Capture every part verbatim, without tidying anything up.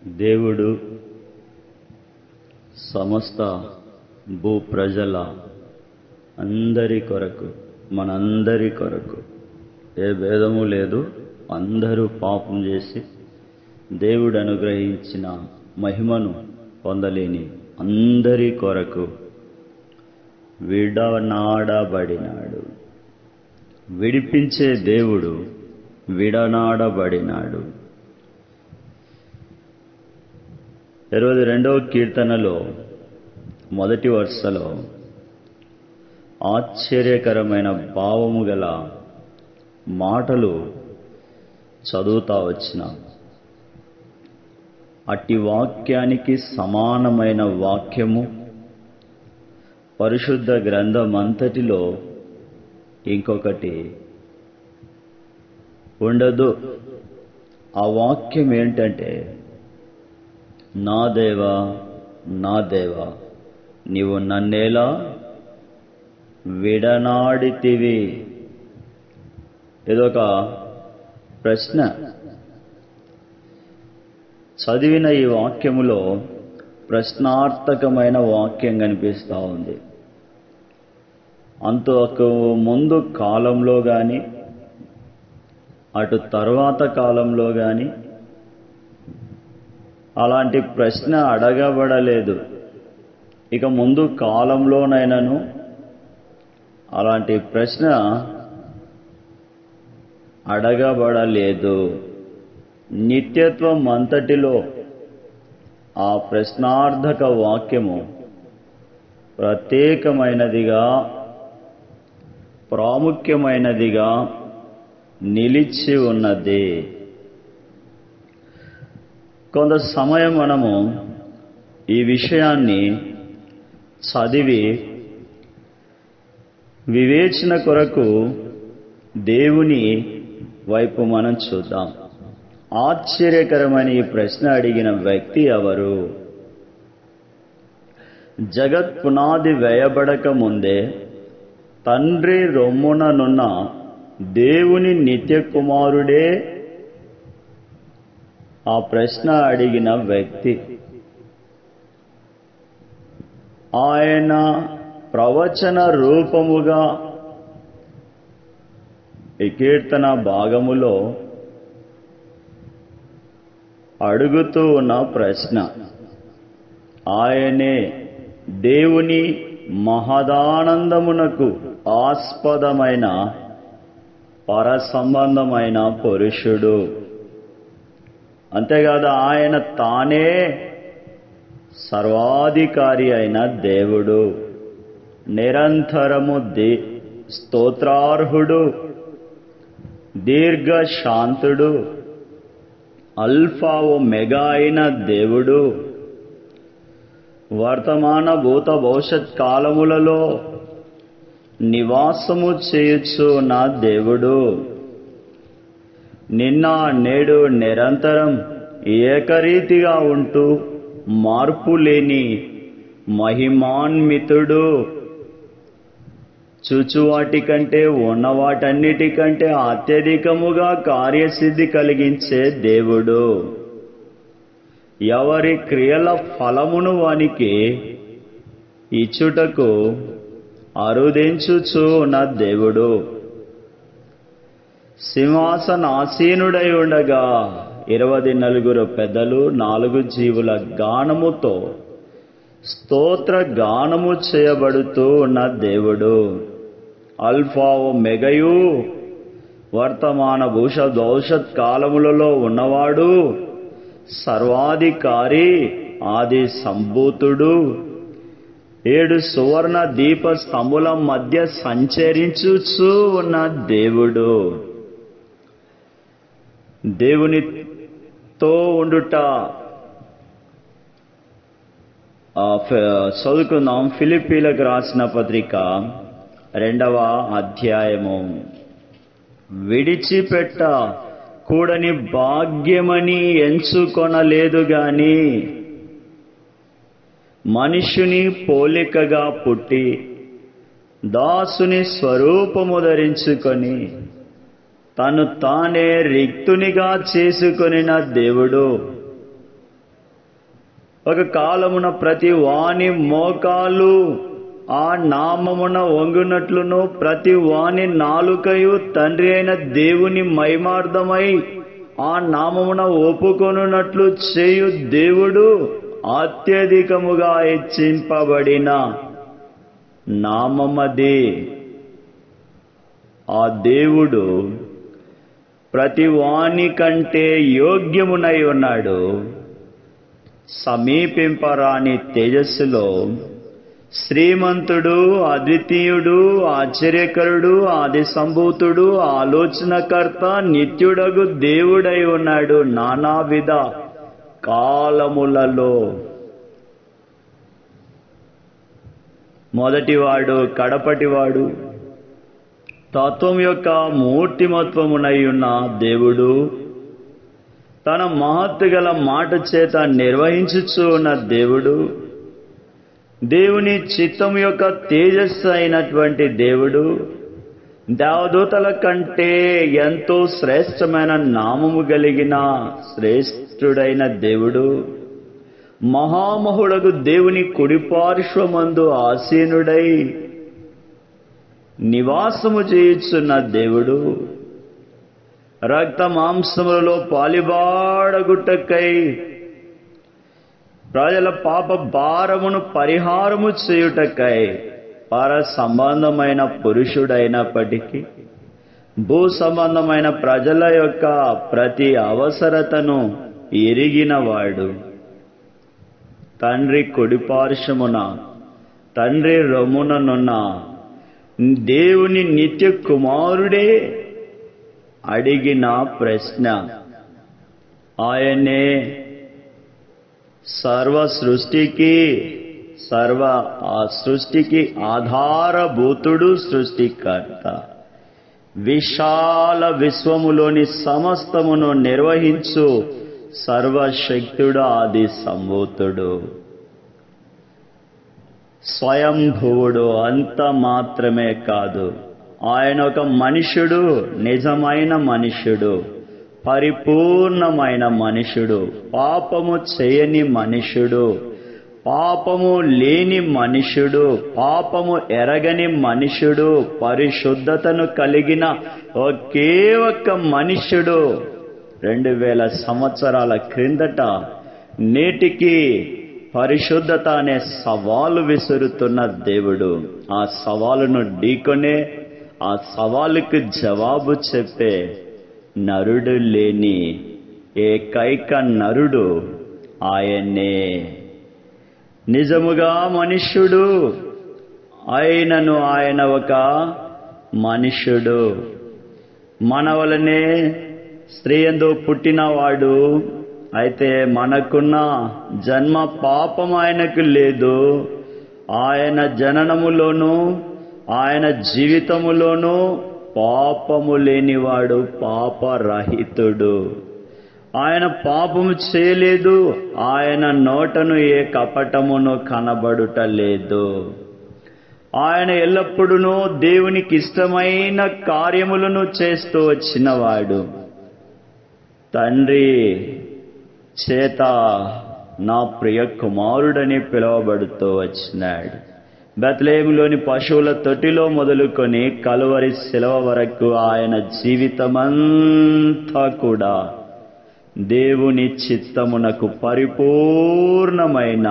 దేవుడు సమస్త భూ ప్రజల అందరి కొరకు, మనందరి కొరకు, ఏ భేదము లేదు, అందరూ పాపం చేసి దేవుడు అనుగ్రహించిన మహిమను పొందలేని అందరి కొరకు విడనాడబడినాడు. విడిపించే దేవుడు విడనాడబడినాడు. ఇరవై రెండవ కీర్తనలో మొదటి వరుసలో ఆశ్చర్యకరమైన భావము గల మాటలు చదువుతా వచ్చిన అట్టి వాక్యానికి సమానమైన వాక్యము పరిశుద్ధ గ్రంథమంతటిలో ఇంకొకటి ఉండదు. ఆ వాక్యం ఏంటంటే, నా దేవా నా దేవా నీవు నన్నేలా విడనాడితివి. ఇదొక ప్రశ్న. చదివిన ఈ వాక్యములో ప్రశ్నార్థకమైన వాక్యం కనిపిస్తూ ఉంది. అంతకు ముందు కాలంలో కానీ అటు తర్వాత కాలంలో కానీ అలాంటి ప్రశ్న అడగబడలేదు. ఇక ముందు కాలంలోనైనాను అలాంటి ప్రశ్న అడగబడలేదు. నిత్యత్వం అంతటిలో ఆ ప్రశ్నార్థక వాక్యము ప్రత్యేకమైనదిగా, ప్రాముఖ్యమైనదిగా నిలిచి ఉన్నది. కొంత సమయం మనము ఈ విషయాన్ని చదివి వివేచన కొరకు దేవుని వైపు మనం చూద్దాం. ఆశ్చర్యకరమైన ఈ ప్రశ్న అడిగిన వ్యక్తి ఎవరు? జగత్ పునాది వేయబడక ముందే తండ్రి రొమ్ముననున్న దేవుని నిత్య కుమారుడే ఆ ప్రశ్న అడిగిన వ్యక్తి. ఆయన ప్రవచన రూపముగా ఈ కీర్తన భాగములో అడుగుతూ ఉన్న ప్రశ్న, ఆయనే దేవుని మహదానందమునకు ఆస్పదమైన పరసంబంధమైన పురుషుడు. అంతేకాదు, ఆయన తానే సర్వాధికారి అయిన దేవుడు, నిరంతరము ది స్తోత్రార్హుడు, దీర్ఘశాంతుడు, అల్ఫా ఓ మెగా అయిన దేవుడు, వర్తమాన భూత భవిష్యత్ కాలములలో నివాసము చేయుచు ఉన్న దేవుడు, నిన్న నేడు నిరంతరం ఏకరీతిగా ఉంటూ మార్పు లేని మహిమాన్వితుడు, చూచువాటి కంటే ఉన్నవాటన్నిటికంటే అత్యధికముగా కార్యసిద్ధి కలిగించే దేవుడు, ఎవరి క్రియల ఫలమును వానికి ఇచ్చుటకు అరుదించుచు ఉన్న దేవుడు, సింహాసనాసీనుడై ఉండగా ఇరవై నలుగురు పెద్దలు నాలుగు జీవుల గానముతో స్తోత్ర గానము చేయబడుతూ ఉన్న దేవుడు, అల్ఫా ఓ మెగయు, వర్తమాన భూష భవిష్యత్ కాలములలో ఉన్నవాడు, సర్వాధికారి, ఆది సంభూతుడు, ఏడు సువర్ణ దీప స్తంభుల మధ్య సంచరించుచూ ఉన్న దేవుడు. దేవునితో ఉండుట చదువుకుందాం. ఫిలిప్పీలకు రాసిన పత్రిక రెండవ అధ్యాయము. విడిచిపెట్ట కూడని భాగ్యమని ఎంచుకొనలేదు గాని మనుష్యుని పోలికగా పుట్టి దాసుని స్వరూపము ధరించుకొని తను తానే రిక్తునిగా చేసుకొనిన దేవుడు ఒక కాలమున ప్రతి వాని మోకాలు ఆ నామమున వంగునట్లును ప్రతి వాని నాలుకయు తండ్రి అయిన దేవుని మహిమార్థమై ఆ నామమున ఒప్పుకొనున్నట్లు చేయు దేవుడు అత్యధికముగా హెచ్చింపబడిన నామమది. ఆ దేవుడు ప్రతి వాని కంటే యోగ్యమునై ఉన్నాడు. సమీపింపరాని తేజస్సులో శ్రీమంతుడు, అద్వితీయుడు, ఆశ్చర్యకరుడు, ఆది సంభూతుడు, ఆలోచనకర్త, నిత్యుడగు దేవుడై ఉన్నాడు. నానావిధ కాలములలో మొదటివాడు, కడపటివాడు, తత్వం యొక్క మూర్తిమత్వమునై ఉన్న దేవుడు తన మహత్తు గల మాట చేత నిర్వహించుచు ఉన్న దేవుడు, దేవుని చిత్తం యొక్క తేజస్సు అయినటువంటి దేవుడు, దేవదూతల కంటే ఎంతో శ్రేష్టమైన నామము కలిగిన శ్రేష్ఠుడైన దేవుడు, మహామహుడగు దేవుని కుడిపార్శ్వమందు ఆసీనుడై నివాసము చేయుచున్న దేవుడు, రక్త మాంసములలో పాలిబాడగుట్టకై ప్రజల పాప భారమును పరిహారము చేయుటకై పర సంబంధమైన పురుషుడైనప్పటికీ భూ సంబంధమైన ప్రజల యొక్క ప్రతి అవసరతను ఎరిగినవాడు, తండ్రి కుడిపార్శ్వమున తండ్రి రొమ్ముననున్న దేవుని నిత్య కుమారుడే అడిగిన ప్రశ్న. ఆయనే సర్వ సృష్టికి సర్వ ఆ సృష్టికి ఆధారభూతుడు, సృష్టికర్త, విశాల విశ్వములోని సమస్తమును నిర్వహించు సర్వశక్తుడు, ఆది సంభూతుడు, స్వయంభువుడు. అంత మాత్రమే కాదు, ఆయన ఒక మనుష్యుడు, నిజమైన మనుష్యుడు, పరిపూర్ణమైన మనుష్యుడు, పాపము చేయని మనుష్యుడు, పాపము లేని మనుష్యుడు, పాపము ఎరగని మనుష్యుడు, పరిశుద్ధతను కలిగిన ఒకే ఒక్క మనుష్యుడు. రెండు వేల సంవత్సరాల క్రిందట నేటికి పరిశుద్ధత అనే సవాలు విసురుతున్న దేవుడు, ఆ సవాలును ఢీకొనే, ఆ సవాలుకు జవాబు చెప్పే నరుడు లేని ఏకైక నరుడు ఆయనే. నిజముగా మనుష్యుడు అయినను ఆయన ఒక మనుష్యుడు. మన వలనే స్త్రీ యందు పుట్టినవాడు. అయితే మనకున్న జన్మ పాపం ఆయనకు లేదు. ఆయన జననములోనూ ఆయన జీవితములోనూ పాపము లేనివాడు, పాపరహితుడు. ఆయన పాపము చేయలేదు. ఆయన నోటను ఏ కపటమును కనబడుట లేదు. ఆయన ఎల్లప్పుడూ దేవునికి ఇష్టమైన కార్యములను చేస్తూ వచ్చినవాడు. తండ్రి చేత నా ప్రియ కుమారుడని పిలువబడుతూ వచ్చినాడు. బెత్లెహేములోని పశువుల తొట్టిలో మొదలుకొని కలువరి శిలువ వరకు ఆయన జీవితమంతా కూడా దేవుని చిత్తమునకు పరిపూర్ణమైన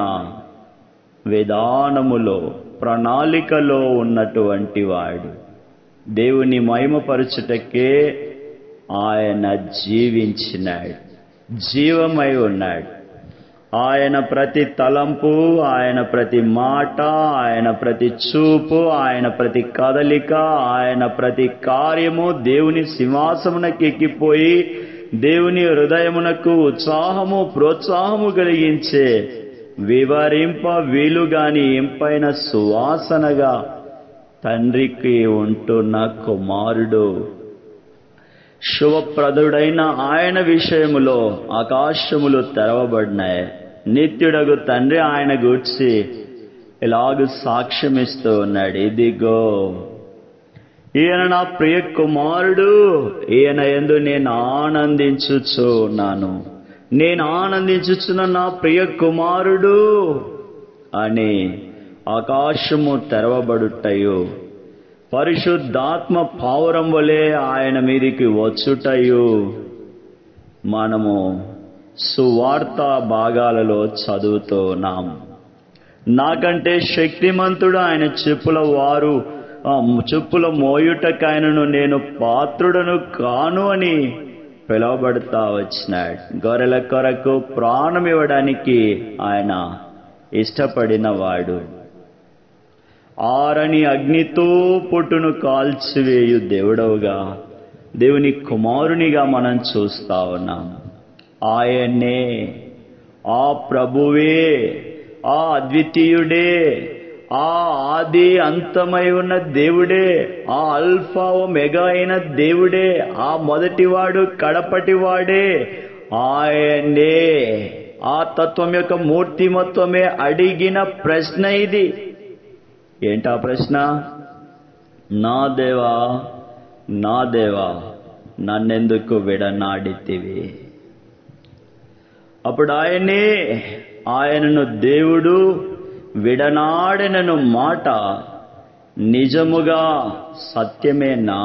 విధానములో, ప్రణాళికలో ఉన్నటువంటి వాడు. దేవుని మహిమపరచుటకే ఆయన జీవించినాడు, జీవమై ఉన్నాడు. ఆయన ప్రతి తలంపు, ఆయన ప్రతి మాట, ఆయన ప్రతి చూపు, ఆయన ప్రతి కదలిక, ఆయన ప్రతి కార్యము దేవుని సింహాసమునకు ఎక్కిపోయి దేవుని హృదయమునకు ఉత్సాహము, ప్రోత్సాహము కలిగించే, వివరింప వీలుగాని ఇంపైన సువాసనగా తండ్రికి ఉంటున్న కుమారుడు. శుభప్రదుడైన ఆయన విషయములో ఆకాశములు తెరవబడినాయి. నిత్యుడగు తండ్రి ఆయన గూర్చి ఇలాగ సాక్ష్యమిస్తూ ఉన్నాడు. ఇదిగో ఈయన నా ప్రియ కుమారుడు, ఈయన యందు నేను ఆనందించుచు ఉన్నాను. నేను ఆనందించుచున్న నా ప్రియ కుమారుడు అని ఆకాశము తెరవబడుటయు, పరిశుద్ధాత్మ పావురం వలె ఆయన మీదికి వచ్చుటయు మనము సువార్త భాగాలలో చదువుతూ ఉన్నాం. నాకంటే శక్తిమంతుడు ఆయన చెప్పుల వారు చెప్పుల మోయుటకైనను నేను పాత్రుడను కాను అని పిలువబడతా వచ్చినాడు. గొర్రెల కొరకు ప్రాణం ఇవ్వడానికి ఆయన ఇష్టపడిన వాడు. ఆరని అగ్నితో పొట్టును కాల్చివేయు దేవుడవుగా, దేవుని కుమారునిగా మనం చూస్తా ఉన్నాం. ఆయనే, ఆ ప్రభువే, ఆ అద్వితీయుడే, ఆ ఆది అంతమై ఉన్న దేవుడే, ఆ అల్ఫా ఒమేగా అయిన దేవుడే, ఆ మొదటివాడు కడపటివాడే ఆయనే. ఆ తత్వం యొక్క మూర్తిమత్వమే అడిగిన ప్రశ్న ఇది. ఏంటా ప్రశ్న? నా దేవా, నా దేవా, నన్నెందుకు విడనాడితివి? అప్పుడు ఆయనే, ఆయనను దేవుడు విడనాడినను మాట నిజముగా సత్యమేనా?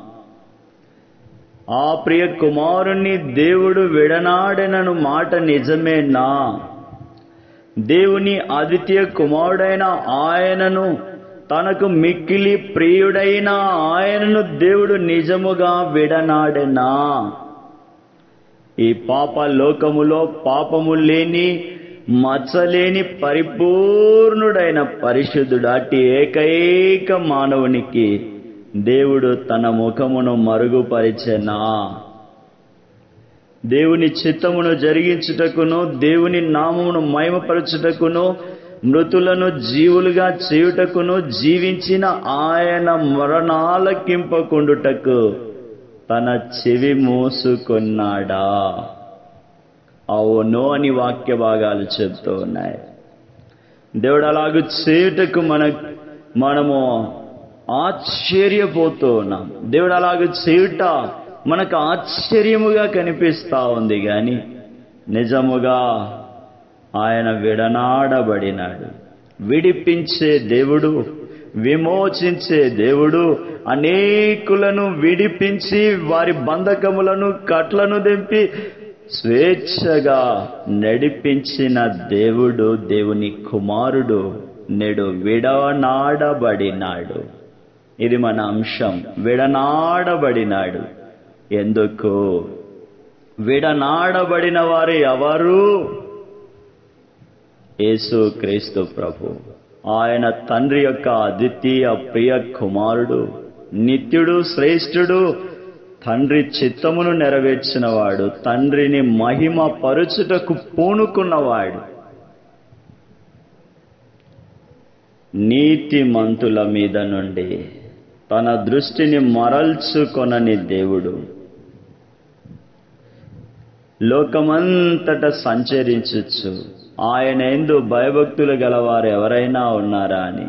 ఆ ప్రియ కుమారుణ్ణి దేవుడు విడనాడినను మాట నిజమేనా? దేవుని అద్వితీయ కుమారుడైన ఆయనను, తనకు మిక్కిలి ప్రియుడైన ఆయనను దేవుడు నిజముగా విడనాడెనా? ఈ పాప లోకములో పాపము లేని, మచ్చలేని పరిపూర్ణుడైన పరిశుద్ధుడు అట్టి ఏకైక మానవునికి దేవుడు తన ముఖమును మరుగుపరిచెనా? దేవుని చిత్తమును జరిగించుటకును, దేవుని నామమును మహిమపరచుటకును, మృతులను జీవులుగా చేయుటకును, జీవించిన ఆయన మరణాలకింపకుండుటకు తన చెవి మూసుకొన్నాడా? అవును అని వాక్య భాగాలు చెప్తూ ఉన్నాయి. దేవుడు అలాగూ చేయుటకు మన మనము ఆశ్చర్యపోతూ ఉన్నాం. దేవుడు అలాగూ చేయుట మనకు ఆశ్చర్యముగా కనిపిస్తా ఉంది. కానీ నిజముగా ఆయన విడనాడబడినాడు. విడిపించే దేవుడు, విమోచించే దేవుడు, అనేకులను విడిపించి వారి బంధకములను కట్లను దింపి స్వేచ్ఛగా నడిపించిన దేవుడు, దేవుని కుమారుడు నేడు విడనాడబడినాడు. ఇది మన అంశం. విడనాడబడినాడు. ఎందుకు? విడనాడబడిన వారు ఎవరు? యేసు క్రీస్తు ప్రభు. ఆయన తండ్రి యొక్క అద్వితీయ ప్రియ కుమారుడు, నిత్యుడు, శ్రేష్ఠుడు, తండ్రి చిత్తమును నెరవేర్చినవాడు, తండ్రిని మహిమ పరుచుటకు పూనుకున్నవాడు, నీతిమంతుల మీద నుండి తన దృష్టిని మరల్చుకొనని దేవుడు లోకమంతట సంచరించచ్చు ఆయన యందు భయభక్తులు గలవారు ఎవరైనా ఉన్నారా అని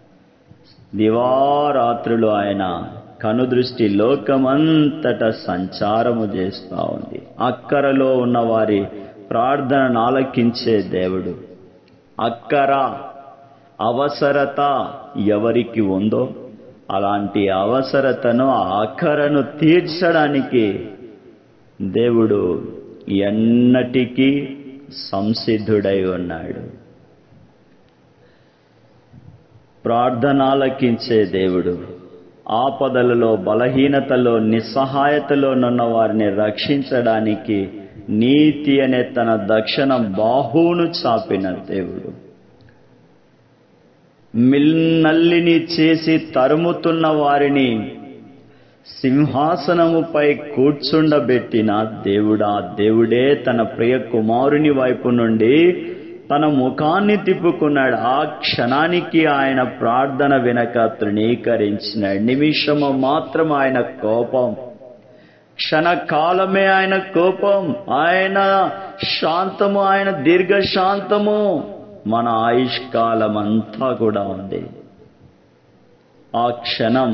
దివారాత్రులు ఆయన కనుదృష్టి లోకమంతట సంచారము చేస్తూ ఉంది. అక్కరలో ఉన్న వారి ప్రార్థనను ఆలకించే దేవుడు. అక్కర, అవసరత ఎవరికి ఉందో అలాంటి అవసరతను, ఆ అక్కరను తీర్చడానికి దేవుడు ఎన్నటికీ సంసిద్ధుడై ఉన్నాడు. ప్రార్థన ఆలకించే దేవుడు. ఆపదలలో, బలహీనతలో, నిస్సహాయతలో నున్న వారిని రక్షించడానికి నీతి అనే తన దక్షిణ బాహువును చాపిన దేవుడు. మిన్నల్లిని చేసి తరుముతున్న వారిని సింహాసనముపై కూర్చుండబెట్టిన దేవుడా, దేవుడే తన ప్రియ కుమారుని వైపు నుండి తన ముఖాన్ని తిప్పుకున్నాడు. ఆ క్షణానికి ఆయన ప్రార్థన వినక తృణీకరించినాడు. నిమిషము మాత్రం ఆయన కోపం, క్షణకాలమే ఆయన కోపం, ఆయన శాంతము, ఆయన దీర్ఘశాంతము మన ఆయుష్కాలం అంతా కూడా ఉంది. ఆ క్షణం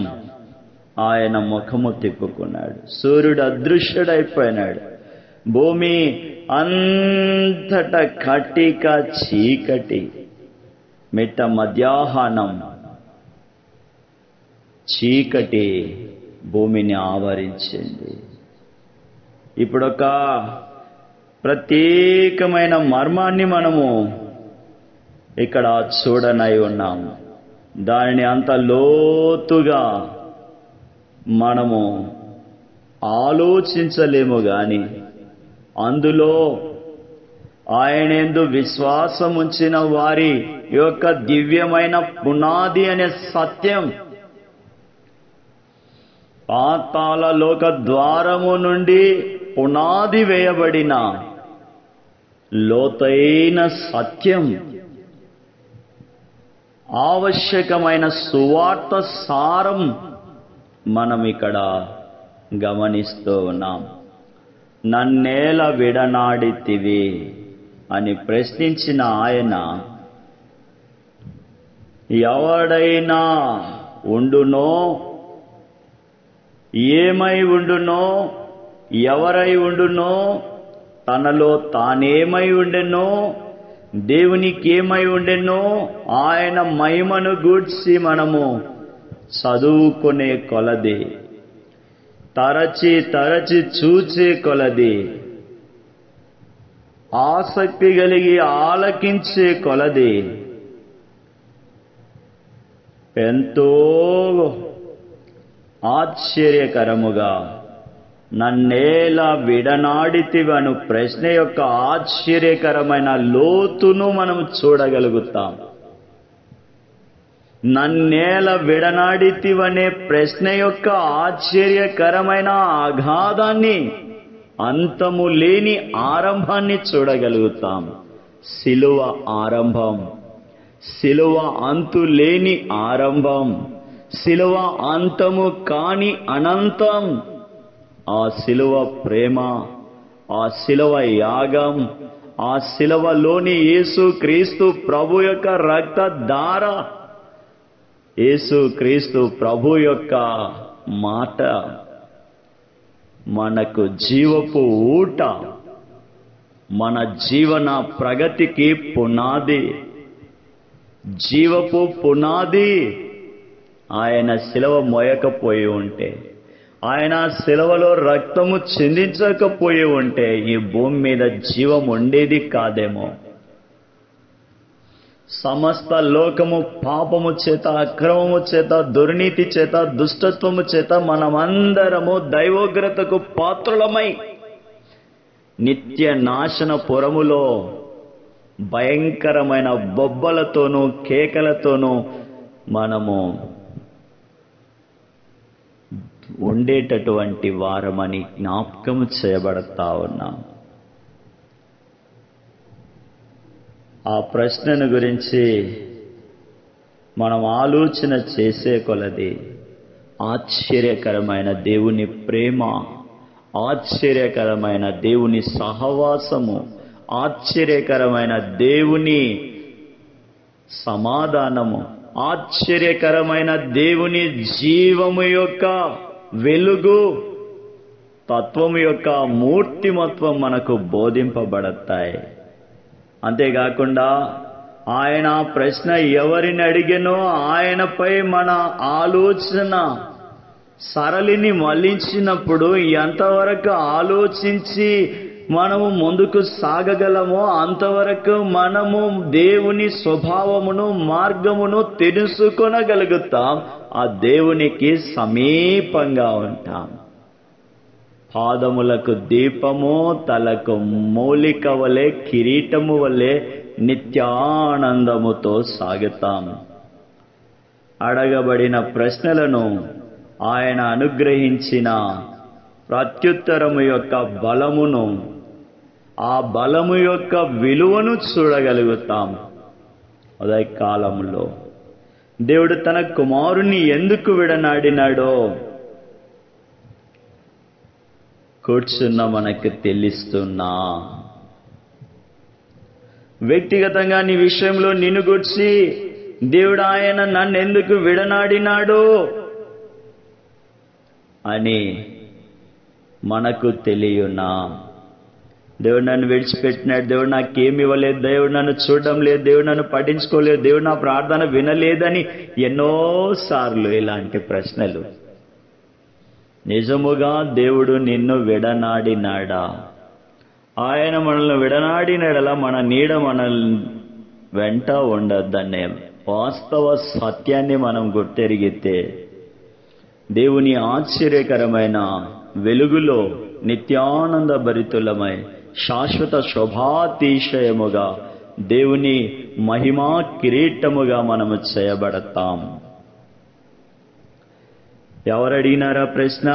ఆయన ముఖము తిప్పుకున్నాడు. సూర్యుడు అదృశ్యుడైపోయినాడు. భూమి అంతట కటిక చీకటి, మిట్ట మధ్యాహ్నం చీకటి భూమిని ఆవరించింది. ఇప్పుడొక ప్రత్యేకమైన మర్మాన్ని మనము ఇక్కడ చూడనై ఉన్నాము. దానిని అంత లోతుగా మనము ఆలోచించలేము గాని అందులో ఆయనందు విశ్వాసం ఉంచిన వారి యొక్క దివ్యమైన పునాది అనే సత్యం, పాతాళ లోక ద్వారము నుండి పునాది వేయబడిన లోతైన సత్యం, ఆవశ్యకమైన సువార్త సారం మనం ఇక్కడ గమనిస్తూ ఉన్నాం. నన్నేల విడనాడితివి అని ప్రశ్నించిన ఆయన, ఎవడైనా ఉండునో, ఏమై ఉండునో, ఎవరై ఉండునో, తనలో తానేమై ఉండెనో, దేవునికి ఏమై ఉండెనో ఆయన మహిమను గూర్చి మనము చదువుకునే కొలది, తరచి తరచి చూచే కొలది, ఆసక్తి కలిగి ఆలకించే కొలది ఎంతో ఆశ్చర్యకరముగా నన్నేలా విడనాడితివను ప్రశ్న యొక్క ఆశ్చర్యకరమైన లోతును మనం చూడగలుగుతాం. నన్నేల విడనాడితివనే ప్రశ్న యొక్క ఆశ్చర్యకరమైన అగాధాన్ని, అంతము లేని ఆరంభాన్ని చూడగలుగుతాం. సిలువ ఆరంభం, సిలువ అంతు లేని ఆరంభం, సిలువ అంతము కాని అనంతం. ఆ సిలువ ప్రేమ, ఆ సిలువ యాగం, ఆ సిలువలోని యేసు క్రీస్తు ప్రభు యొక్క రక్తధార, యేసు క్రీస్తు ప్రభు యొక్క మాట మనకు జీవపు ఊట, మన జీవన ప్రగతికి పునాది, జీవపు పునాది. ఆయన శిలువ మోయకపోయి ఉంటే, ఆయన శిలువలో రక్తము చిందించకపోయి ఉంటే ఈ భూమి మీద జీవం ఉండేది కాదేమో. సమస్త లోకము పాపము చేత, అక్రమము చేత, దుర్నీతి చేత, దుష్టత్వము చేత మనమందరము దైవోగ్రతకు పాత్రులమై నిత్య నాశన పురములో భయంకరమైన బొబ్బలతోనూ కేకలతోనూ మనము ఉండేటటువంటి వారమని జ్ఞాపకం చేయబడతా ఉన్నాం. ఆ ప్రశ్నను గురించి మనం ఆలోచన చేసే కొలది ఆశ్చర్యకరమైన దేవుని ప్రేమ, ఆశ్చర్యకరమైన దేవుని సహవాసము, ఆశ్చర్యకరమైన దేవుని సమాధానము, ఆశ్చర్యకరమైన దేవుని జీవము యొక్క వెలుగు, తత్వము యొక్క మూర్తిమత్వం మనకు బోధింపబడతాయి. అంతేకాకుండా ఆయన ప్రశ్న ఎవరిని అడిగెనో ఆయనపై మన ఆలోచన సరళిని మళ్లించినప్పుడు ఎంతవరకు ఆలోచించి మనము ముందుకు సాగగలమో అంతవరకు మనము దేవుని స్వభావమును, మార్గమును తెలుసుకొనగలుగుతాం. ఆ దేవునికి సమీపంగా ఉంటాం. పాదములకు దీపము, తలకు మూలిక వలె, కిరీటము వలె నిత్యానందముతో సాగుతాం. అడగబడిన ప్రశ్నలను ఆయన అనుగ్రహించిన ప్రత్యుత్తరము యొక్క బలమును, ఆ బలము యొక్క విలువను చూడగలుగుతాం. అదే కాలంలో దేవుడు తన కుమారుని ఎందుకు విడనాడినాడో కూర్చున్న మనకు తెలుస్తున్నా. వ్యక్తిగతంగా నీ విషయంలో నిన్ను గుర్చి దేవుడు ఆయన నన్ను ఎందుకు విడనాడినాడో అని మనకు తెలియనా? దేవుడు నన్ను విడిచిపెట్టినాడు, దేవుడు నాకేమి ఇవ్వలేదు, దేవుడు నన్ను చూడడం లేదు, దేవుడు నన్ను పట్టించుకోలేదు, దేవుడు నా ప్రార్థన వినలేదని ఎన్నోసార్లు ఇలాంటి ప్రశ్నలు. నిజముగా దేవుడు నిన్ను విడనాడినాడా? ఆయన మనల్ని విడనాడినడలా మన నీడ మనల్ని వెంట ఉండద్దనే వాస్తవ సత్యాన్ని మనం గుర్తెరిగితే దేవుని ఆశ్చర్యకరమైన వెలుగులో నిత్యానంద భరితులమై శాశ్వత శోభాతిశయముగా దేవుని మహిమా కిరీటముగా మనము చేయబడతాం. ఎవరు అడిగినారా ప్రశ్న?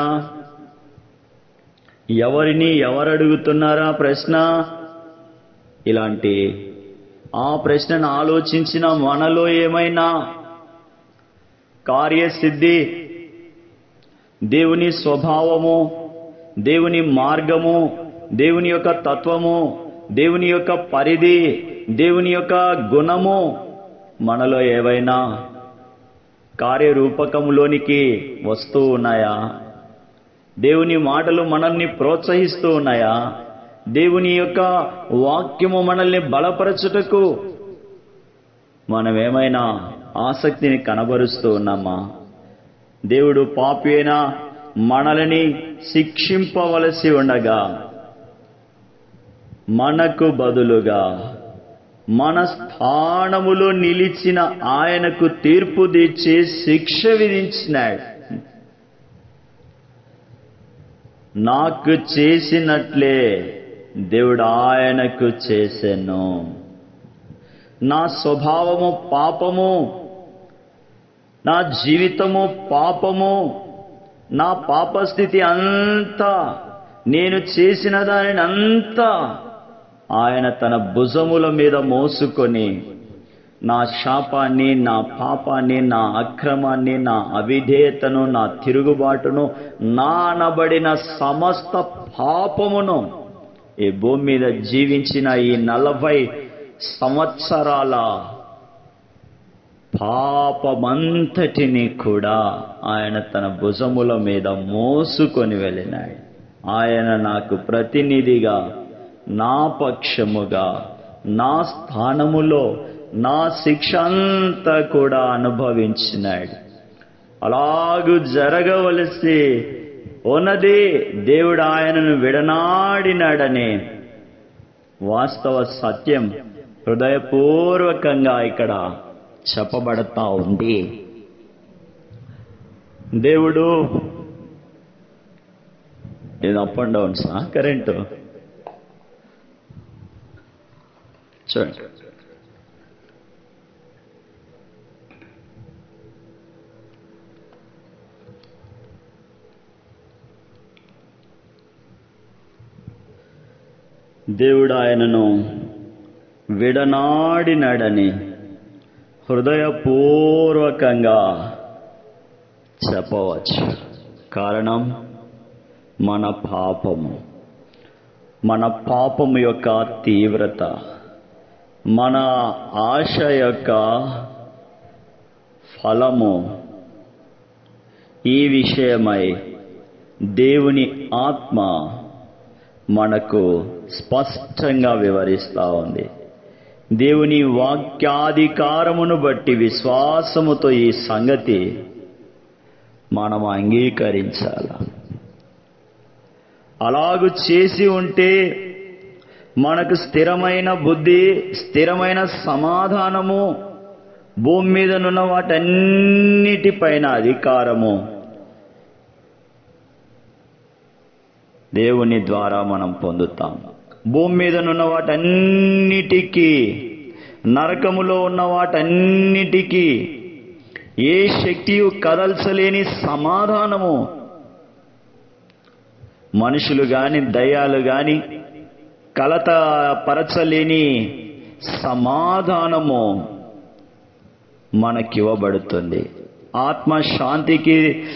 ఎవరిని ఎవరు అడుగుతున్నారా ప్రశ్న? ఇలాంటి ఆ ప్రశ్నను ఆలోచించిన మనలో ఏమైనా కార్యసిద్ధి, దేవుని స్వభావము, దేవుని మార్గము, దేవుని యొక్క తత్వము, దేవుని యొక్క పరిధి, దేవుని యొక్క గుణము మనలో ఏవైనా కార్యరూపకంలోనికి వస్తూ ఉన్నాయా? దేవుని మాటలు మనల్ని ప్రోత్సహిస్తూ ఉన్నాయా? దేవుని యొక్క వాక్యము మనల్ని బలపరచుటకు మనమేమైనా ఆసక్తిని కనబరుస్తూ ఉన్నామా? దేవుడు పాపి అయిన మనల్ని శిక్షింపవలసి ఉండగా మనకు బదులుగా మన స్థానములో నిలిచిన ఆయనకు తీర్పు తీర్చి శిక్ష విధించినాడు. నాకు చేసినట్లే దేవుడు ఆయనకు చేసెను. నా స్వభావము పాపము, నా జీవితము పాపము, నా పాపస్థితి అంతా, నేను చేసిన దానిని అంతా ఆయన తన భుజముల మీద మోసుకొని నా శాపాన్ని, నా పాపాన్ని, నా అక్రమాన్ని, నా అవిధేయతను, నా తిరుగుబాటును, నా అనబడిన సమస్త పాపమును ఈ భూమి మీద జీవించిన ఈ నలభై సంవత్సరాల పాపమంతటిని కూడా ఆయన తన భుజముల మీద మోసుకొని వెళ్ళినాడు. ఆయన నాకు ప్రతినిధిగా, నా పక్షముగా, నా స్థానములో నా శిక్ష అంతా కూడా అనుభవించినాడు. అలాగూ జరగవలసి ఉన్నది. దేవుడు ఆయనను విడనాడినాడనే వాస్తవ సత్యం హృదయపూర్వకంగా ఇక్కడ చెప్పబడతా ఉంది. దేవుడు ఇది అప్ అండ్ డౌన్స్ కరెంటు చూడండి. దేవుడు ఆయనను విడనాడినాడని హృదయపూర్వకంగా చెప్పవచ్చు. కారణం మన పాపము, మన పాపము యొక్క తీవ్రత, మన ఆశ యొక్క ఫలము. ఈ విషయమై దేవుని ఆత్మ మనకు స్పష్టంగా వివరిస్తూ ఉంది. దేవుని వాక్యాధికారమును బట్టి విశ్వాసముతో ఈ సంగతి మనం అంగీకరించాలి. అలాగు చేసి ఉంటే మనకు స్థిరమైన బుద్ధి, స్థిరమైన సమాధానము, భూమి మీదనున్న వాటన్నిటిపైన అధికారము దేవుని ద్వారా మనం పొందుతాం. భూమి మీదనున్న వాటన్నిటికీ, నరకములో ఉన్న వాటన్నిటికీ ఏ శక్తియు కదల్చలేని సమాధానము మనుషులు గాని, దయ్యాలు గాని కలత పరచలేని సమాధానము మనకివ్వబడుతుంది. ఆత్మశాంతికి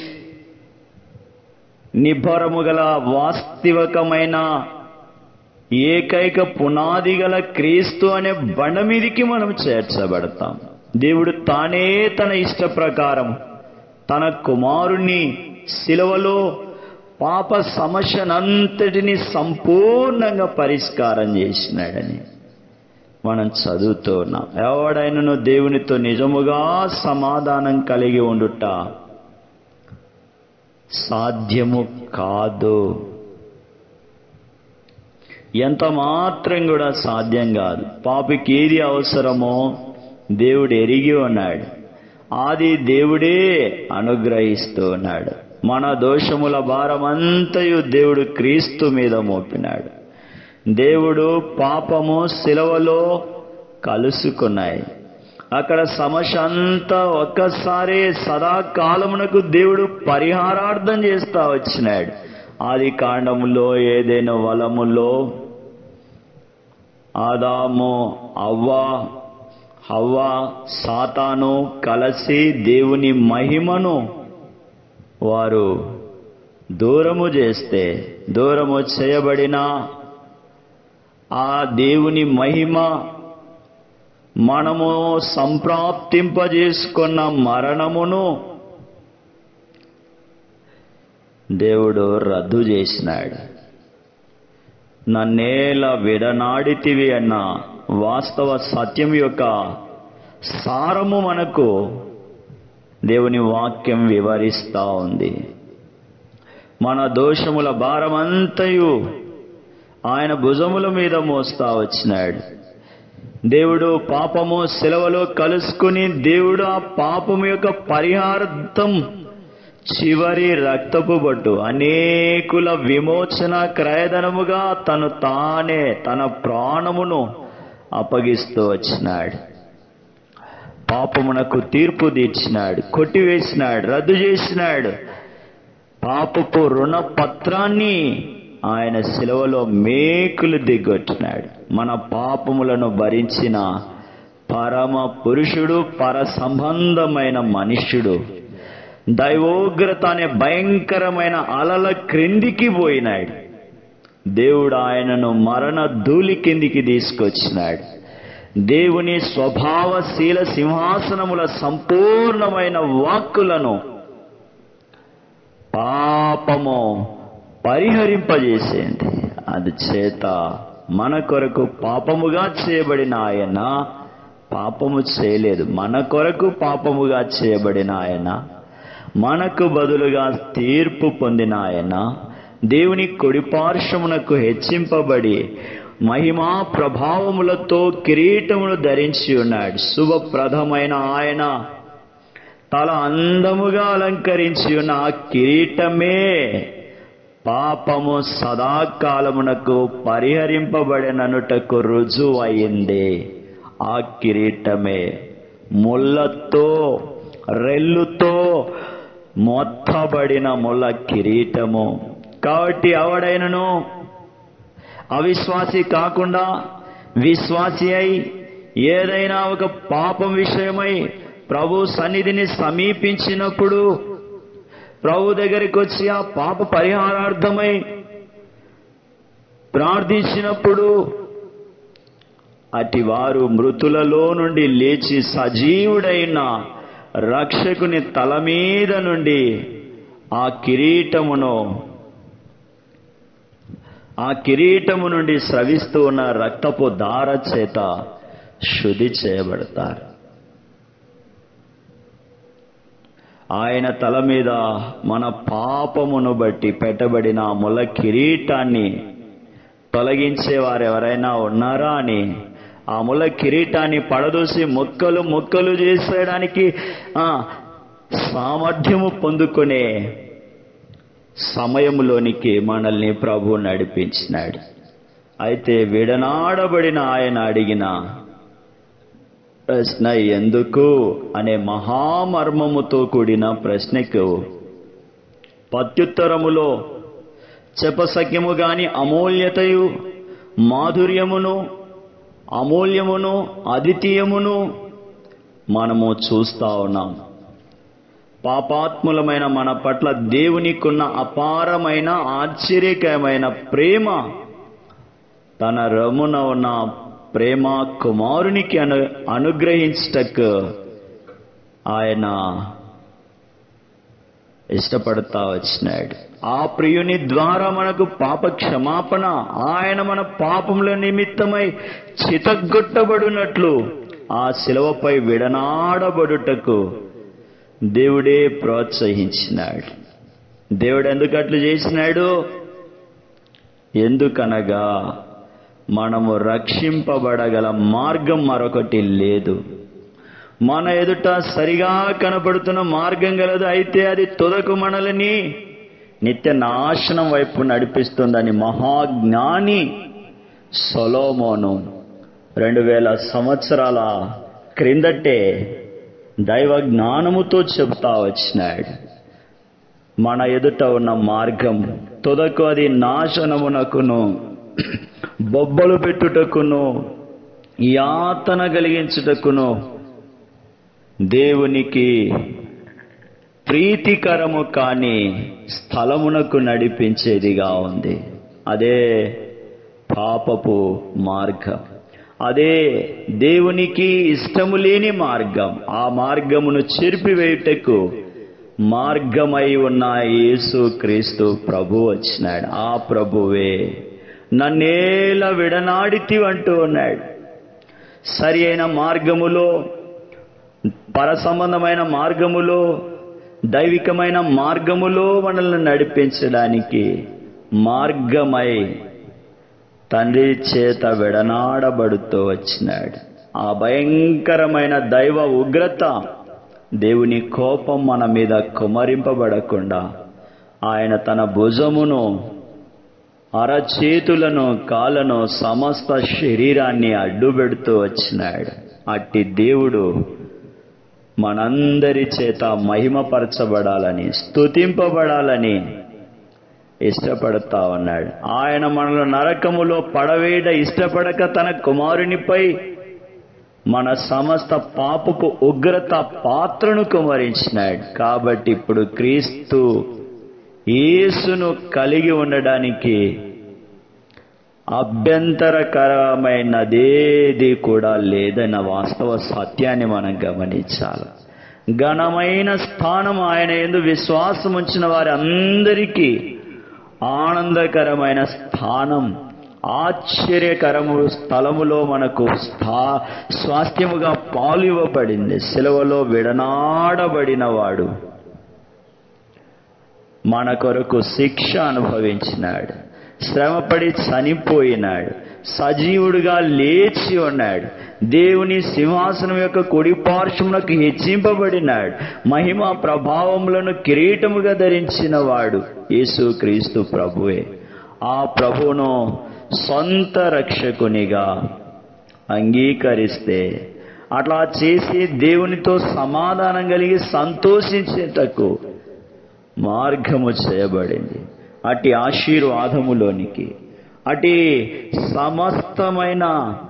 నిబ్బరము గల వాస్తవికమైన ఏకైక పునాది గల క్రీస్తు అనే బండ మీదికి మనం చేర్చబడతాం. దేవుడు తానే తన ఇష్ట ప్రకారం తన కుమారుణ్ణి శిలువలో పాప సమస్యనంతటిని సంపూర్ణంగా పరిష్కారం చేసినాడని మనం చదువుతూ ఉన్నాం. ఎవడైనను దేవునితో నిజముగా సమాధానం కలిగి ఉండుట సాధ్యము కాదు. ఎంత మాత్రం కూడా సాధ్యం కాదు. పాపికి ఏది అవసరమో దేవుడు ఎరిగి ఉన్నాడు. అది దేవుడే అనుగ్రహిస్తూ ఉన్నాడు. మన దోషముల భారమంతయు దేవుడు క్రీస్తు మీద మోపినాడు. దేవుడు పాపము శిలువలో కలుసుకున్నాయి. అక్కడ సమస్య అంతా ఒక్కసారి సదాకాలమునకు దేవుడు పరిహారార్థం చేస్తా వచ్చినాడు. ఆది కాండములో ఏదైనా వలములో ఆదాము అవ్వ హవ్వ సాతాను కలిసి దేవుని మహిమను వారు దూరము చేస్తే, దూరము చేయబడిన ఆ దేవుని మహిమ మనము సంప్రాప్తింపజేసుకున్న మరణమును దేవుడు రద్దు చేసినాడు. నన్నేలా విడనాడితివి అన్న వాస్తవ సత్యం యొక్క సారము మనకు దేవుని వాక్యం వివరిస్తా ఉంది. మన దోషముల భారమంతయు ఆయన భుజముల మీద మోస్తా వచ్చినాడు. దేవుడు పాపము శిలువలో కలుసుకుని దేవుడు ఆ పాపము యొక్క పరిహారార్థం చివరి రక్తపు బొట్టు అనేకుల విమోచన క్రయధనముగా తను తానే తన ప్రాణమును అప్పగిస్తూ వచ్చినాడు. పాపమునకు తీర్పు తీర్చినాడు, కొట్టివేసినాడు, రద్దు చేసినాడు. పాపపు రుణ పత్రాన్ని ఆయన శిలువలో మేకులు దిగొట్టినాడు. మన పాపములను భరించిన పరమ పురుషుడు, పర సంబంధమైన మనుష్యుడు దైవోగ్రత అనే భయంకరమైన అలల క్రిందికి పోయినాడు. దేవుడు ఆయనను మరణ ధూళి కిందికి తీసుకొచ్చినాడు. దేవుని స్వభావశీల సింహాసనముల సంపూర్ణమైన వాక్కులను పాపము పరిహరింపజేసేది. అందుచేత మన కొరకు పాపముగా చేయబడిన ఆయన పాపము చేయలేదు. మన కొరకు పాపముగా చేయబడిన ఆయన, మనకు బదులుగా తీర్పు పొందిన ఆయన దేవుని కుడిపార్శ్వమునకు హెచ్చింపబడి మహిమా ప్రభావములతో కిరీటమును ధరించి ఉన్నాడు. శుభప్రదమైన ఆయన తల అందముగా అలంకరించి ఉన్న ఆ కిరీటమే పాపము సదాకాలమునకు పరిహరింపబడిననుటకు రుజువు అయింది. ఆ కిరీటమే ముళ్ళతో రెల్లుతో మొత్తబడిన ముళ్ళ కిరీటము. కాబట్టి ఎవడైనను అవిశ్వాసి కాకుండా విశ్వాసి అయి ఏదైనా ఒక పాపం విషయమై ప్రభు సన్నిధిని సమీపించినప్పుడు, ప్రభు దగ్గరికి వచ్చి ఆ పాప పరిహారార్థమై ప్రార్థించినప్పుడు అటి వారు మృతులలో నుండి లేచి సజీవుడైన రక్షకుని తల మీద నుండి ఆ కిరీటమును ఆ కిరీటము నుండి స్రవిస్తూ ఉన్న రక్తపు ధార చేత శుద్ధి చేయబడతారు. ఆయన తల మీద మన పాపమును బట్టి పెట్టబడిన ముల కిరీటాన్ని తొలగించేవారు ఎవరైనా ఉన్నారా అని ఆ ముల కిరీటాన్ని పడదోసి ముక్కలు ముక్కలు చేసేయడానికి ఆ సామర్థ్యము పొందుకునే సమయంలోనికి మనల్ని ప్రభు నడిపించినాడు. అయితే విడనాడబడిన ఆయన అడిగిన ప్రశ్న ఎందుకు అనే మహామర్మముతో కూడిన ప్రశ్నకు ప్రత్యుత్తరములో చెప్పసఖ్యము గాని అమూల్యతయు మాధుర్యమును అమూల్యమును అద్వితీయమును మనము చూస్తా ఉన్నాం. పాపాత్ములమైన మన పట్ల దేవునికున్న అపారమైన ఆశ్చర్యకరమైన ప్రేమ తన రమున ఉన్న ప్రేమ కుమారునికి అను అనుగ్రహించటకు ఆయన ఇష్టపడతా వచ్చినాడు. ఆ ప్రియుని ద్వారా మనకు పాప క్షమాపణ, ఆయన మన పాపముల నిమిత్తమై చితగ్గొట్టబడినట్లు ఆ శిలువపై విడనాడబడుటకు దేవుడే ప్రోత్సహించినాడు. దేవుడు ఎందుకు అట్లు చేసినాడు? ఎందుకనగా మనము రక్షింపబడగల మార్గం మరొకటి లేదు. మన ఎదుట సరిగా కనపడుతున్న మార్గం గలదు, అయితే అది తుదకు మనల్ని నిత్య నాశనం వైపు నడిపిస్తుందని మహాజ్ఞాని సొలొమోను రెండు వేల సంవత్సరాల క్రిందటే దైవ జ్ఞానముతో చెబుతా వచ్చినాడు. మన ఎదుట ఉన్న మార్గం తుదకు అది నాశనమునకును, బొబ్బలు పెట్టుటకును, యాతన కలిగించుటకును, దేవునికి ప్రీతికరము కాని స్థలమునకు నడిపించేదిగా ఉంది. అదే పాపపు మార్గం, అదే దేవునికి ఇష్టము లేని మార్గం. ఆ మార్గమును చెరిపివేయుటకు మార్గమై ఉన్న యేసు క్రీస్తు ప్రభు వచ్చినాడు. ఆ ప్రభువే నన్నేలా విడనాడితివి అంటూ ఉన్నాడు. సరి అయిన మార్గములో, పర సంబంధమైన మార్గములో, దైవికమైన మార్గములో మనల్ని నడిపించడానికి మార్గమై తండ్రి చేత విడనాడబడుతూ వచ్చినాడు. ఆ భయంకరమైన దైవ ఉగ్రత, దేవుని కోపం మన మీద కుమ్మరింపబడకుండా ఆయన తన భుజమును, అరచేతులను, కాళ్ళను, సమస్త శరీరాన్ని అడ్డుపెడుతూ వచ్చినాడు. అట్టి దేవుడు మనందరి చేత మహిమపరచబడాలని, స్తుతింపబడాలని ఇష్టపడతా ఉన్నాడు. ఆయన మనల్ని నరకములో పడవేయడ ఇష్టపడక తన కుమారునిపై మన సమస్త పాపపు ఉగ్రత పాత్రను కుమరించినాడు. కాబట్టి ఇప్పుడు క్రీస్తు యేసును కలిగి ఉండడానికి అభ్యంతరకరమైనదేది కూడా లేదన్న వాస్తవ సత్యాన్ని మనం గమనించాలి. ఘనమైన స్థానం ఆయన యందు విశ్వాసం ఉంచిన వారి అందరికీ ఆనందకరమైన స్థానం, ఆశ్చర్యకరము స్థలములో మనకు స్థా స్వాస్థ్యముగా పాలు ఇవ్వబడింది. శిలువలో విడనాడబడిన వాడు మన కొరకు శిక్ష అనుభవించినాడు, శ్రమపడి చనిపోయినాడు, సజీవుడుగా లేచి ఉన్నాడు, దేవుని సింహాసనం యొక్క కుడి పార్శ్వమునకు హెచ్చింపబడినాడు, మహిమ ప్రభావములను కిరీటముగా ధరించిన వాడు యేసు క్రీస్తు ప్రభువే. ఆ ప్రభువును సొంత రక్షకునిగా అంగీకరిస్తే, అట్లా చేసి దేవునితో సమాధానం కలిగి సంతోషించేటకు మార్గము చేయబడింది. అట్టి ఆశీర్వాదములోనికి, అట్టి సమస్తమైన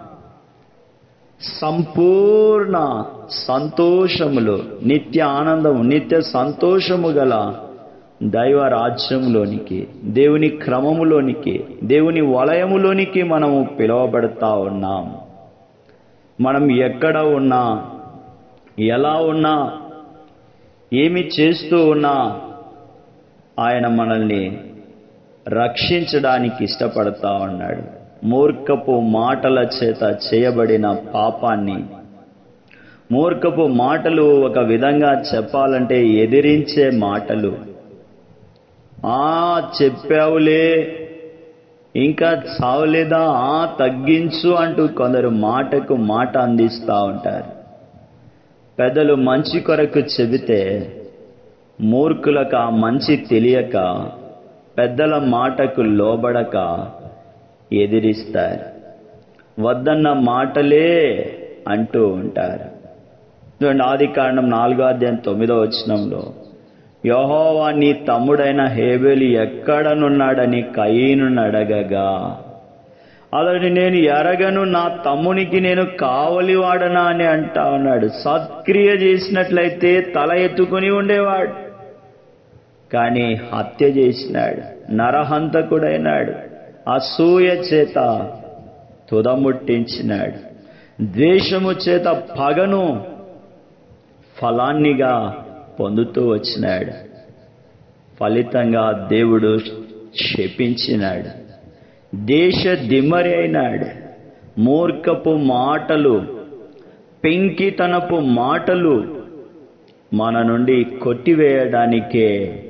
సంపూర్ణ సంతోషములో, నిత్య ఆనందము, నిత్య సంతోషము గల దైవ రాజ్యములోనికి, దేవుని క్రమములోనికి, దేవుని వలయములోనికి మనము పిలువబడతా ఉన్నాం. మనం ఎక్కడ ఉన్నా, ఎలా ఉన్నా, ఏమి చేస్తూ ఉన్నా ఆయన మనల్ని రక్షించడానికి ఇష్టపడతా ఉన్నాడు. మూర్ఖపు మాటల చేత చేయబడిన పాపాన్ని, మూర్ఖపు మాటలు ఒక విధంగా చెప్పాలంటే ఎదిరించే మాటలు, ఆ చెప్పావులే, ఇంకా చావలేదా, ఆ తగ్గించు అంటూ కొందరు మాటకు మాట అందిస్తూ ఉంటారు. పెద్దలు మంచి కొరకు చెబితే మూర్ఖులకు ఆ మంచి తెలియక పెద్దల మాటకు లోబడక ఎదిరిస్తారు. వద్దన్న మాటలే అంటూ ఉంటారు. ఆది కాండం నాలుగో అధ్యాయం తొమ్మిదో వచనంలో యెహోవా నీ తమ్ముడైన హేబెలు ఎక్కడనున్నాడని కయీనును అడగగా, అతడు నేను ఎరగను, నా తమ్మునికి నేను కావలివాడనా అని అంటా ఉన్నాడు. సత్క్రియ చేసినట్లయితే తల ఎత్తుకుని ఉండేవాడు, కానీ హత్య చేసినాడు, నరహంతకుడైనాడు, అసూయ చేత తుదముట్టించినాడు, ద్వేషము చేత పగను ఫలాన్నిగా పొందుతూ వచ్చినాడు. ఫలితంగా దేవుడు శపించినాడు. దేశ దిమ్మరి అయినాడు. మూర్ఖపు మాటలు, పెంకితనపు మాటలు మన నుండి కొట్టివేయడానికే,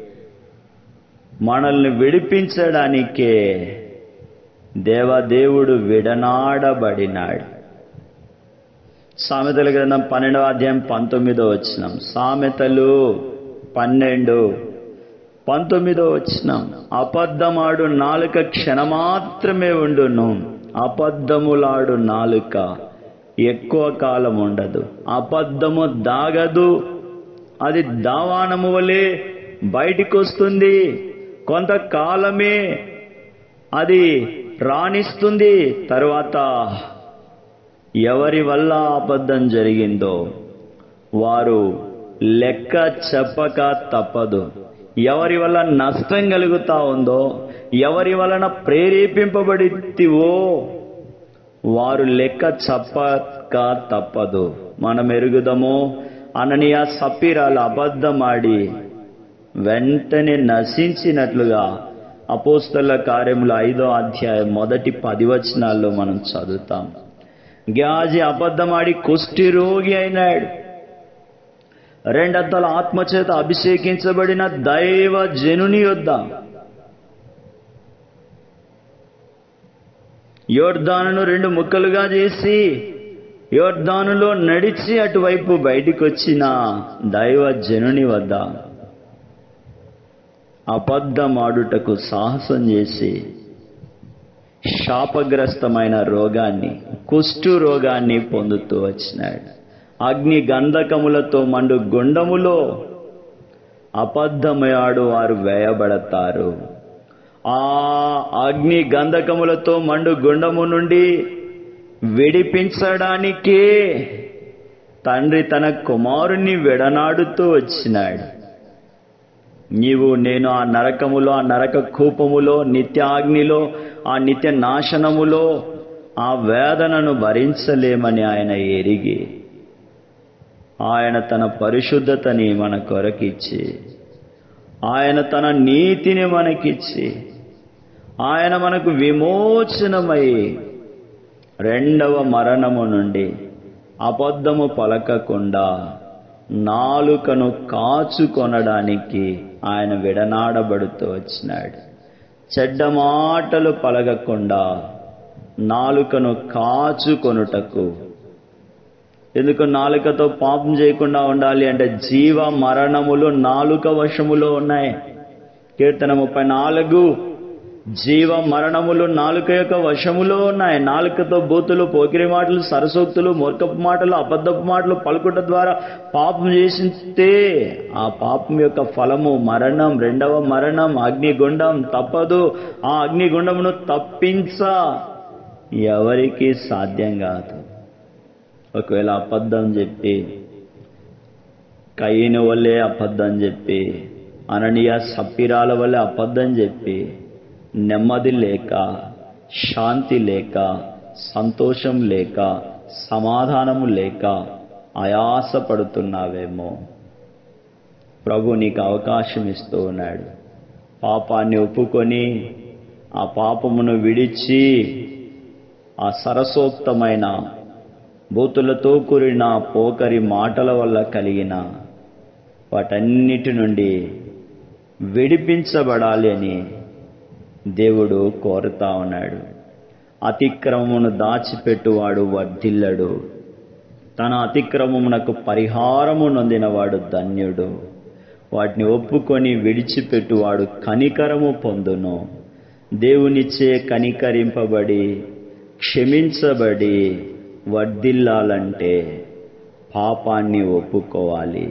మనల్ని విడిపించడానికే దేవదేవుడు విడనాడబడినాడు. సామెతల గ్రంథం పన్నెండవ అధ్యాయం పంతొమ్మిదో వచనం. సామెతలు పన్నెండు పంతొమ్మిదో వచనం. అబద్ధమాడు నాలుక క్షణమాత్రమే ఉండును, అబద్ధములాడు నాలుక ఎక్కువ కాలం ఉండదు. అబద్ధము దాగదు, అది దావానము వలె బయటికి వస్తుంది, కొంతకాలమే అది రాణిస్తుంది. తరువాత ఎవరి వల్ల అబద్ధం జరిగిందో వారు లెక్క చెప్పక తప్పదు. ఎవరి వల్ల నష్టం కలుగుతా ఉందో, ఎవరి వలన ప్రేరేపింపబడితివో వారు లెక్క చెప్పక తప్పదు. మనం ఎరుగుదము, అననీయ సప్పీరాలు అబద్ధమాడి వెంటనే నశించినట్లుగా అపోస్తలుల కార్యములు ఐదో అధ్యాయం మొదటి పది వచనాల్లో మనం చదువుతాం. గ్యాజీ అబద్ధమాడి కుష్టి రోగి అయినాడు. రెండంతల ఆత్మచేత అభిషేకించబడిన దైవ జనుని యొద్ద యోర్దానును రెండు ముక్కలుగా చేసి యోర్దానులో నడిచి అటువైపు బయటికి వచ్చిన దైవ జనుని వద్ద అబద్ధమాడుటకు సాహసం చేసి శాపగ్రస్తమైన రోగాన్ని, కుష్టు రోగాన్ని పొందుతూ వచ్చినాడు. అగ్ని గంధకములతో మండు గుండములో అబద్ధమయాడు వారు వేయబడతారు. ఆ అగ్ని గంధకములతో మండు గుండము నుండి విడిపించడానికే తండ్రి తన కుమారుని విడనాడుతూ వచ్చినాడు. నీవు నేను ఆ నరకములో, ఆ నరక కూపములో, నిత్యాగ్నిలో, ఆ నిత్య నాశనములో ఆ వేదనను భరించలేమని ఆయన ఎరిగి ఆయన తన పరిశుద్ధతని మన కొరకిచ్చి, ఆయన తన నీతిని మనకిచ్చి, ఆయన మనకు విమోచనమై రెండవ మరణము నుండి అబద్ధము పలకకుండా నాలుకను కాచుకొనడానికి ఆయన విడనాడబడుతూ వచ్చినాడు. చెడ్డ మాటలు పలకకుండా నాలుకను కాచుకొనుటకు. ఎందుకు నాలుకతో పాపం చేయకుండా ఉండాలి అంటే జీవ మరణములు నాలుక వశములో ఉన్నాయి. కీర్తన ముప్పై నాలుగు జీవ మరణములు నాలుక యొక్క వశములో ఉన్నాయి. నాలుకతో బూతులు, పోకిరి మాటలు, సరసోక్తులు, మూర్ఖపు మాటలు, అబద్ధపు మాటలు పలుకుట ద్వారా పాపం చేసితే ఆ పాపం యొక్క ఫలము మరణం, రెండవ మరణం, అగ్నిగుండం తప్పదు. ఆ అగ్నిగుండమును తప్పించ ఎవరికి సాధ్యం కాదు. ఒకవేళ అబద్ధం చెప్పి, కయీను వల్లే అబద్ధం చెప్పి, అననీయ సప్పీరాల వల్లే అబద్ధం చెప్పి నెమ్మది లేక, శాంతి లేక, సంతోషం లేక, సమాధానము లేక ఆయాసపడుతున్నావేమో. ప్రభు నీకు అవకాశం ఇస్తూ ఉన్నాడు. పాపాన్ని ఒప్పుకొని ఆ పాపమును విడిచి ఆ సరసోక్తమైన బూతులతో కూడిన పోకరి మాటల వల్ల కలిగిన వాటన్నిటి నుండి విడిపించబడాలి అని దేవుడు కోరుతా ఉన్నాడు. అతిక్రమమును దాచిపెట్టువాడు వర్ధిల్లడు, తన అతిక్రమమునకు పరిహారము నొందినవాడు ధన్యుడు. వాటిని ఒప్పుకొని విడిచిపెట్టువాడు కనికరము పొందును. దేవునిచ్చే కనికరింపబడి క్షమించబడి వర్ధిల్లాలంటే పాపాన్ని ఒప్పుకోవాలి,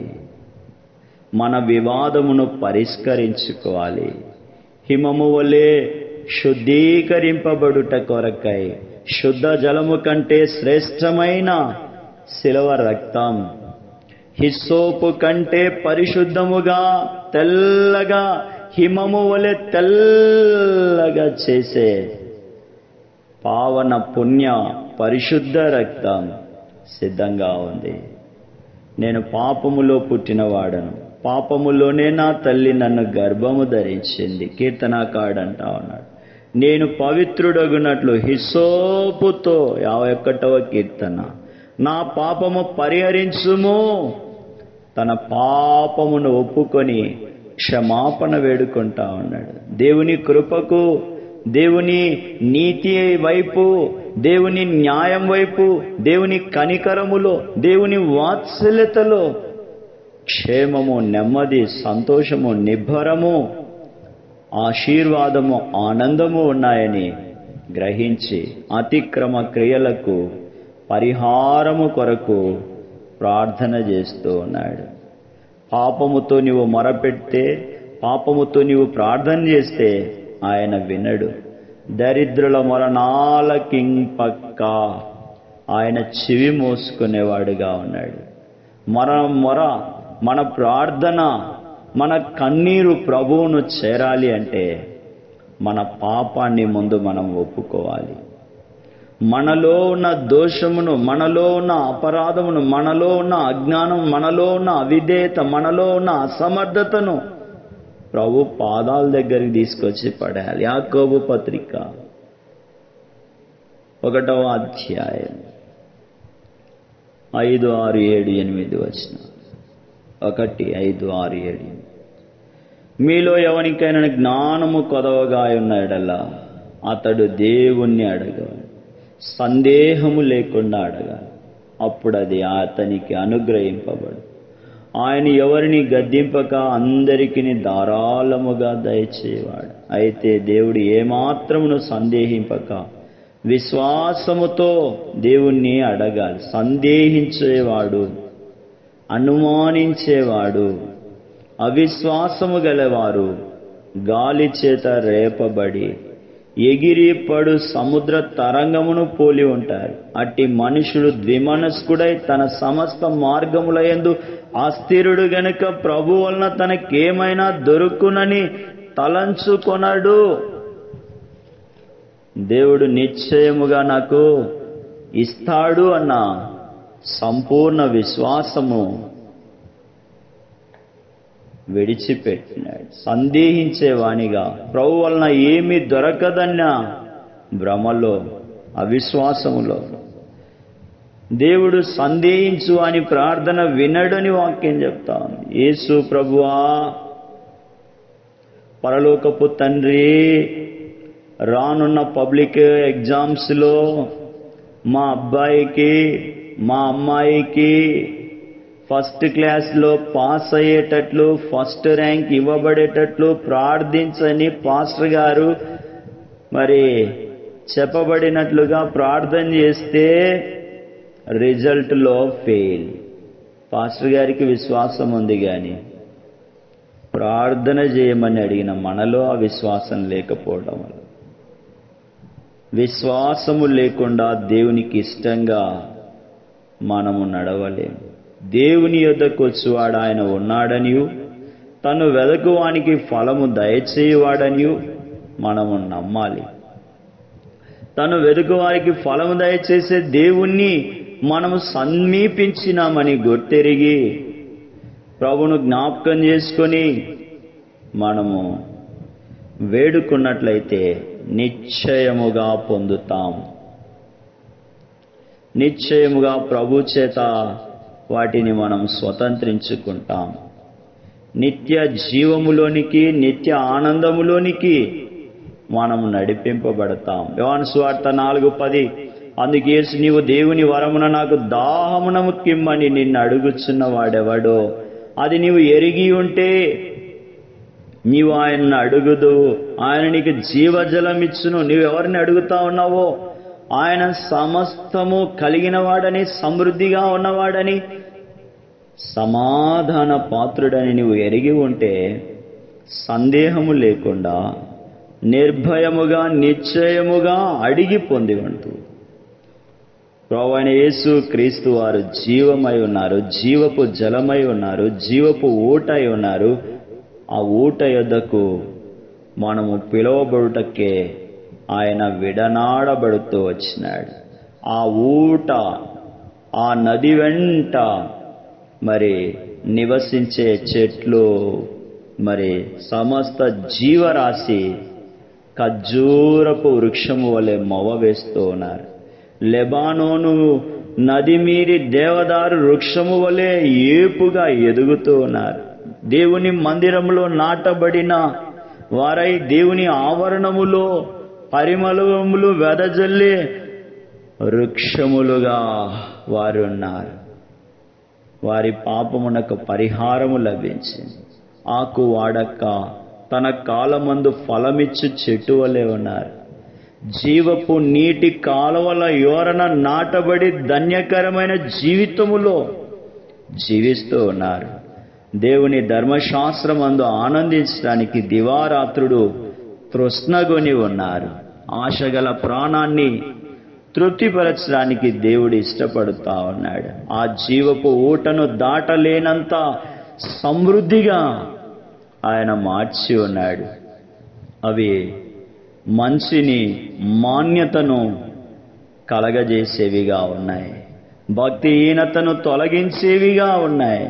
మన వివాదమును పరిష్కరించుకోవాలి. హిమము వలె శుద్ధీకరింపబడుట కొరకై శుద్ధ జలము కంటే శ్రేష్టమైన శిలవ రక్తం, హిస్సోపు కంటే పరిశుద్ధముగా తెల్లగా, హిమము వలె తెల్లగా చేసే పావన పుణ్య పరిశుద్ధ రక్తం సిద్ధంగా ఉంది. నేను పాపములో పుట్టినవాడను, పాపములోనే నా తల్లి నన్ను గర్భము ధరించింది. కీర్తనాకారుడు అంటా ఉన్నాడు, నేను పవిత్రుడగునట్లు హిస్సోపుతో, యాభై ఒకటవ కీర్తన, నా పాపము పరిహరించుము. తన పాపమును ఒప్పుకొని క్షమాపణ వేడుకుంటా ఉన్నాడు. దేవుని కృపకు, దేవుని నీతి వైపు, దేవుని న్యాయం వైపు, దేవుని కనికరములో, దేవుని వాత్సల్యతలో క్షేమము, నెమ్మది, సంతోషము, నిబ్బరము, ఆశీర్వాదము, ఆనందము ఉన్నాయని గ్రహించి అతిక్రమ క్రియలకు పరిహారము కొరకు ప్రార్థన చేస్తూ ఉన్నాడు. పాపముతో నీవు మొరపెడితే, పాపముతో నీవు ప్రార్థన చేస్తే ఆయన వినడు. దరిద్రుల మొర నాలకింపక్క ఆయన చెవి మోసుకునేవాడుగా ఉన్నాడు. మన మొర, మన ప్రార్థన, మన కన్నీరు ప్రభువును చేరాలి అంటే మన పాపాన్ని ముందు మనం ఒప్పుకోవాలి. మనలో ఉన్న దోషమును, మనలో ఉన్న అపరాధమును, మనలో ఉన్న అజ్ఞానం, మనలో ఉన్న అవిధేయత, మనలో ఉన్న అసమర్థతను ప్రభు పాదాల దగ్గరికి తీసుకొచ్చి పడేయాలి. యాకోబు పత్రిక ఒకటవ అధ్యాయం ఐదు ఆరు ఏడు ఎనిమిది వచ్చిన ఒకటి ఐదు ఆరు ఏడు మీలో ఎవరికైనా జ్ఞానము కొదవగా ఉన్నాడల్లా అతడు దేవుణ్ణి అడగాలి, సందేహము లేకుండా అడగాలి, అప్పుడు అది అతనికి అనుగ్రహింపబడు. ఆయన ఎవరిని గద్దింపక అందరికీ ధారాళముగా దయచేవాడు. అయితే దేవుడు ఏమాత్రమును సందేహింపక విశ్వాసముతో దేవుణ్ణి అడగాలి. సందేహించేవాడు, అనుమానించేవాడు, అవిశ్వాసము గలవారు గాలి చేత రేపబడి ఎగిరి పడు సముద్ర తరంగమును పోలి ఉంటారు. అట్టి మనుషుడు ద్విమనస్కుడై తన సమస్త మార్గములయందు అస్థిరుడు గనుక ప్రభు వలన తనకేమైనా దొరుకునని తలంచుకొనడు. దేవుడు నిశ్చయముగా నాకు ఇస్తాడు అన్న సంపూర్ణ విశ్వాసము విడిచిపెట్టినాడు. సందేహించేవానిగా, ప్రభు వలన ఏమీ దొరకదన్న భ్రమలో, అవిశ్వాసములో దేవుడు సందేహించు అని ప్రార్థన వినడని వాక్యం చెప్తా ఉంది. యేసు ప్రభువా, పరలోకపు తండ్రి, రానున్న పబ్లిక్ ఎగ్జామ్స్లో మా అబ్బాయికి, మా అమ్మాయికి ఫస్ట్ క్లాస్లో పాస్ అయ్యేటట్లు, ఫస్ట్ ర్యాంక్ ఇవ్వబడేటట్లు ప్రార్థించని పాస్టర్ గారు మరి చెప్పబడినట్లుగా ప్రార్థన చేస్తే రిజల్ట్లో ఫెయిల్. పాస్టర్ గారికి విశ్వాసం ఉంది కానీ ప్రార్థన చేయమని అడిగిన మనలో ఆ విశ్వాసం లేకపోవడం వల్ల, విశ్వాసము లేకుండా దేవునికి ఇష్టంగా మనము నడవలేము. దేవుని యొద్దకు వచ్చువాడు ఆయన ఉన్నాడనియు, తను వెదకువానికి ఫలము దయచేయువాడనియు మనము నమ్మాలి. తను వెదుకువారికి ఫలము దయచేసే దేవుణ్ణి మనము సమీపించినామని గుర్తెరిగి ప్రభును జ్ఞాపకం చేసుకొని మనము వేడుకున్నట్లయితే నిశ్చయముగా పొందుతాం. నిశ్చయముగా ప్రభు చేత వాటిని మనం స్వతంత్రించుకుంటాం. నిత్య జీవములోనికి, నిత్య ఆనందములోనికి మనము నడిపింపబడతాం. యోహాను సువార్త నాలుగు పది అందుకే నీవు దేవుని వరమున నాకు దాహమునము కిమ్మని నిన్ను అడుగుచున్న వాడెవడో అది నీవు ఎరిగి ఉంటే నీవు ఆయన్ని అడుగుదు, ఆయన నీకు జీవజలం ఇచ్చును. నీవెవరిని అడుగుతా ఉన్నావో ఆయన సమస్తము కలిగిన వాడని, సమృద్ధిగా ఉన్నవాడని, సమాధాన పాత్రుడని నీవు ఎరిగి ఉంటే సందేహము లేకుండా నిర్భయముగా నిశ్చయముగా అడిగి పొంది ఉంటూ ప్రభువైన యేసు క్రీస్తు వారు జీవమై ఉన్నారు, జీవపు జలమై ఉన్నారు, జీవపు ఊటై ఉన్నారు. ఆ ఊట యొద్దకు మనము పిలువబడుటకే ఆయన విడనాడబడుతూ వచ్చినాడు. ఆ ఊట, ఆ నది వెంట మరి నివసించే చెట్లు, మరి సమస్త జీవరాశి ఖర్జూరపు వృక్షము వలె మొవ వేస్తూ ఉన్నారు. లెబానోను నది మీరి దేవదారు వృక్షము వలె ఏపుగా ఎదుగుతూ ఉన్నారు. దేవుని మందిరములో నాటబడిన వారై దేవుని ఆవరణములో పరిమళములు వెదజల్లే వృక్షములుగా వారు ఉన్నారు. వారి పాపమునకు పరిహారము లభించింది. ఆకు వాడక తన కాలమందు ఫలమిచ్చు చెట్టు వలె ఉన్నారు. జీవపు నీటి కాలువల యోరన నాటబడి ధన్యకరమైన జీవితములో జీవిస్తూ ఉన్నారు. దేవుని ధర్మశాస్త్రమందు ఆనందించడానికి దివారాత్రుడు తృష్ణగొని ఉన్నారు. ఆశగల ప్రాణాన్ని తృప్తిపరచడానికి దేవుడు ఇష్టపడుతా ఉన్నాడు. ఆ జీవపు ఊటను దాటలేనంత సమృద్ధిగా ఆయన మార్చి ఉన్నాడు. అవి మంచిని, మాన్యతను కలగజేసేవిగా ఉన్నాయి. భక్తిహీనతను తొలగించేవిగా ఉన్నాయి.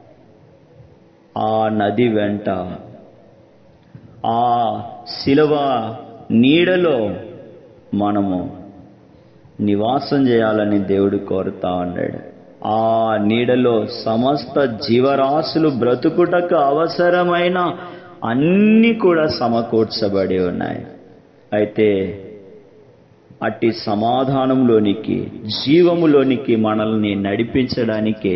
ఆ నది వెంట, ఆ శిలువ నీడలో మనము నివాసం చేయాలని దేవుడు కోరుతా ఉన్నాడు. ఆ నీడలో సమస్త జీవరాశులు బ్రతుకుటకు అవసరమైన అన్నీ కూడా సమకూర్చబడి ఉన్నాయి. అయితే అట్టి సమాధానంలోనికి, జీవములోనికి మనల్ని నడిపించడానికే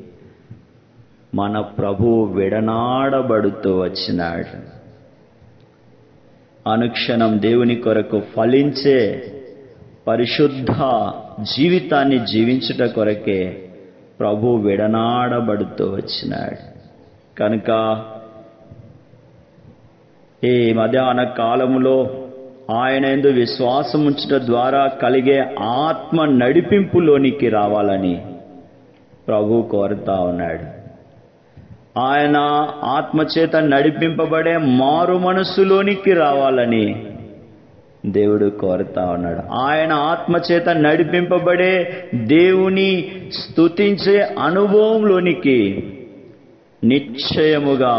మన ప్రభువు విడనాడబడుతూ వచ్చినాడు. అనుక్షణం దేవుని కొరకు ఫలించే పరిశుద్ధ జీవితాన్ని జీవించుట కొరకే ప్రభు విడనాడబడుతూ వచ్చినాడు. కనుక ఈ మధ్యాహ్న కాలములో ఆయన యందు విశ్వాసం ఉంచుట ద్వారా కలిగే ఆత్మ నడిపింపులోనికి రావాలని ప్రభు కోరుతా ఉన్నాడు. ఆయన ఆత్మచేత నడిపింపబడే మారు మనస్సులోనికి రావాలని దేవుడు కోరుతా ఉన్నాడు. ఆయన ఆత్మచేత నడిపింపబడే దేవుని స్తుతించే అనుభవంలోనికి నిశ్చయముగా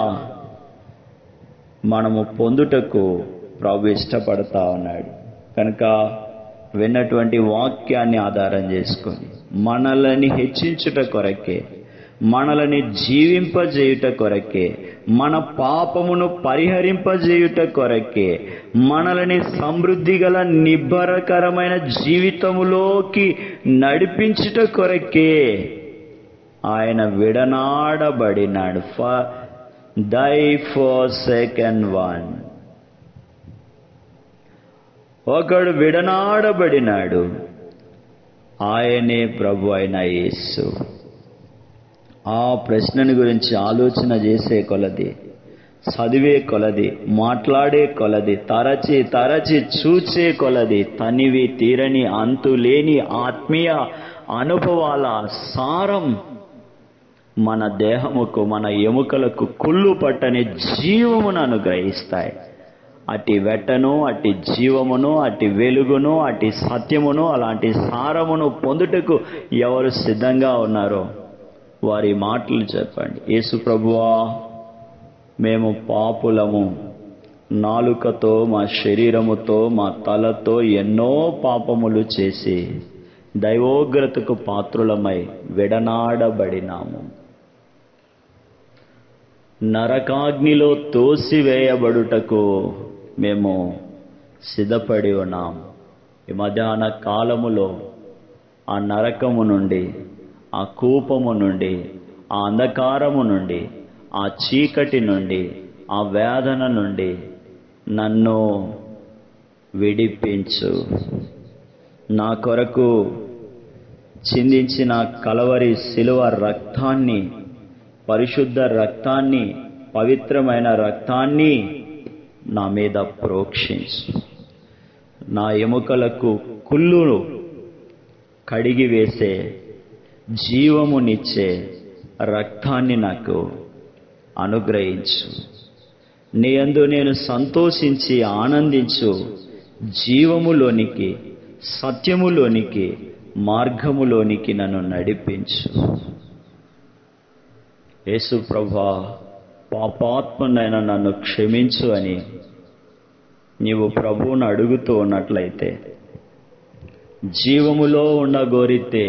మనము పొందుటకు ప్రభు ఇష్టపడతా ఉన్నాడు. కనుక విన్నటువంటి వాక్యాన్ని ఆధారం చేసుకొని మనల్ని హెచ్చించుట కొరకే, మనల్ని జీవింపజేయుట కొరకే, మన పాపమును పరిహరింపజేయుట కొరకే, మనల్ని సమృద్ధి గల నిబ్బరకరమైన జీవితములోకి నడిపించుట కొరకే ఆయన విడనాడబడినాడు. For thy for second one, ఒకడు విడనాడబడినాడు, ఆయనే ప్రభు అయిన యేసు. ఆ ప్రశ్నని గురించి ఆలోచన చేసే కొలది, చదివే కొలది, మాట్లాడే కొలది, తరచి తరచి చూచే కొలది తనివి తీరని అంతులేని ఆత్మీయ అనుభవాల సారం మన దేహముకు, మన ఎముకలకు కుళ్ళు పట్టని జీవమును అనుగ్రహిస్తాయి. అట్టి వెట్టను, అట్టి జీవమును, అట్టి వెలుగును, అట్టి సత్యమును, అలాంటి సారమును పొందుటకు ఎవరు సిద్ధంగా ఉన్నారో వారి మాటలు చెప్పండి. యేసు ప్రభువా, మేము పాపులము, నాలుకతో, మా శరీరముతో, మా తలతో ఎన్నో పాపములు చేసి దైవోగ్రతకు పాత్రులమై విడనాడబడినాము. నరకాగ్నిలో తోసివేయబడుటకు మేము సిద్ధపడి ఉన్నాం. ఈ మధ్యాహ్న కాలములో ఆ నరకము నుండి, ఆ కూపము నుండి, ఆ అంధకారము నుండి, ఆ చీకటి నుండి, ఆ వేదన నుండి నన్ను విడిపించు. నా కొరకు చిందించిన కలవరి శిలువ రక్తాన్ని, పరిశుద్ధ రక్తాన్ని, పవిత్రమైన రక్తాన్ని నా మీద ప్రోక్షించు. నా ఎముకలకు కుళ్ళును కడిగివేసే, జీవమునిచ్చే రక్తాన్ని నాకు అనుగ్రహించు. నీ యందు నేను సంతోషించి ఆనందించు జీవములోనికి, సత్యములోనికి, మార్గములోనికి నన్ను నడిపించు. యేసు ప్రభువా, పాపాత్ముడైన నన్ను క్షమించు అని నీవు ప్రభువును అడుగుతూ ఉన్నట్లయితే, జీవములో ఉన్న గోరితే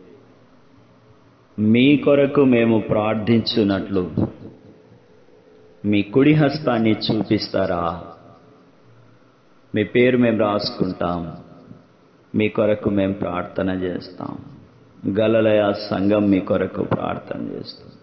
మీ కొరకు మేము ప్రార్థించున్నట్లు మీ కుడి హస్తాన్ని చూపిస్తారా? మీ పేరు మేము రాసుకుంటాం, మీ కొరకు మేము ప్రార్థన చేస్తాం. గలలయ సంఘం మీ కొరకు ప్రార్థన చేస్తాం.